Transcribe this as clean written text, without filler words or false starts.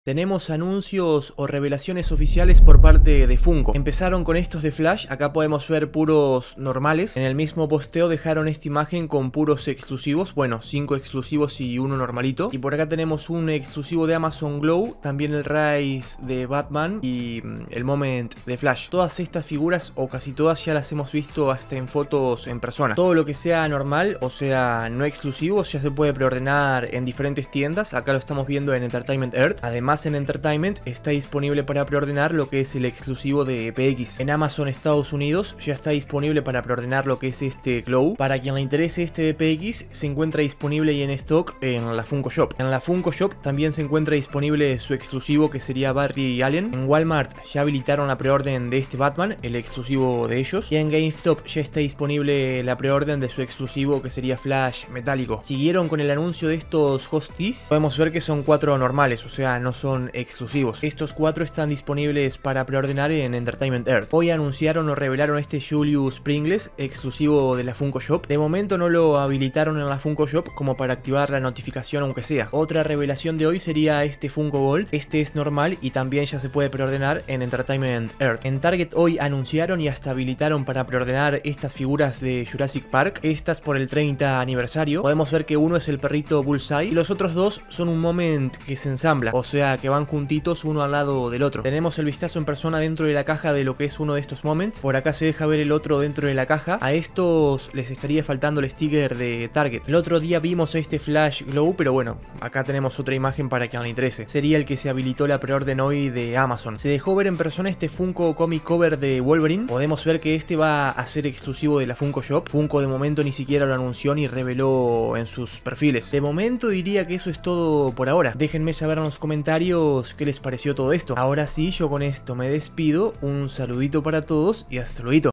Tenemos anuncios o revelaciones oficiales por parte de Funko. Empezaron con estos de Flash, acá podemos ver puros normales. En el mismo posteo dejaron esta imagen con puros exclusivos, bueno, 5 exclusivos y uno normalito. Y por acá tenemos un exclusivo de Amazon Glow, también el Rise de Batman y el Moment de Flash. Todas estas figuras, o casi todas, ya las hemos visto hasta en fotos en persona. Todo lo que sea normal, o sea, no exclusivos, ya se puede preordenar en diferentes tiendas. Acá lo estamos viendo en Entertainment Earth. Además, en Entertainment está disponible para preordenar lo que es el exclusivo de PX. En Amazon Estados Unidos ya está disponible para preordenar lo que es este Glow. Para quien le interese este de PX, se encuentra disponible y en stock en la Funko Shop. En la Funko Shop también se encuentra disponible su exclusivo, que sería Barry Allen. En Walmart ya habilitaron la preorden de este Batman, el exclusivo de ellos. Y en GameStop ya está disponible la preorden de su exclusivo, que sería Flash metálico. Siguieron con el anuncio de estos Hosties. Podemos ver que son 4 normales, o sea, no son exclusivos. Estos 4 están disponibles para preordenar en Entertainment Earth. Hoy anunciaron o revelaron este Julius Pringles, exclusivo de la Funko Shop. De momento no lo habilitaron en la Funko Shop como para activar la notificación, aunque sea. Otra revelación de hoy sería este Funko Gold. Este es normal y también ya se puede preordenar en Entertainment Earth. En Target hoy anunciaron y hasta habilitaron para preordenar estas figuras de Jurassic Park. Estas por el 30 aniversario. Podemos ver que uno es el perrito Bullseye y los otros dos son un Moment que se ensambla, o sea que van juntitos uno al lado del otro. Tenemos el vistazo en persona dentro de la caja de lo que es uno de estos Moments. Por acá se deja ver el otro dentro de la caja. A estos les estaría faltando el sticker de Target. El otro día vimos este Flash Glow, pero bueno, acá tenemos otra imagen para quien le interese. Sería el que se habilitó la preorden hoy de Amazon. Se dejó ver en persona este Funko Comic Cover de Wolverine. Podemos ver que este va a ser exclusivo de la Funko Shop. Funko de momento ni siquiera lo anunció ni reveló en sus perfiles. De momento diría que eso es todo por ahora. Déjenme saber en los comentarios qué les pareció todo esto. Ahora sí, yo con esto me despido. Un saludito para todos y hasta luego.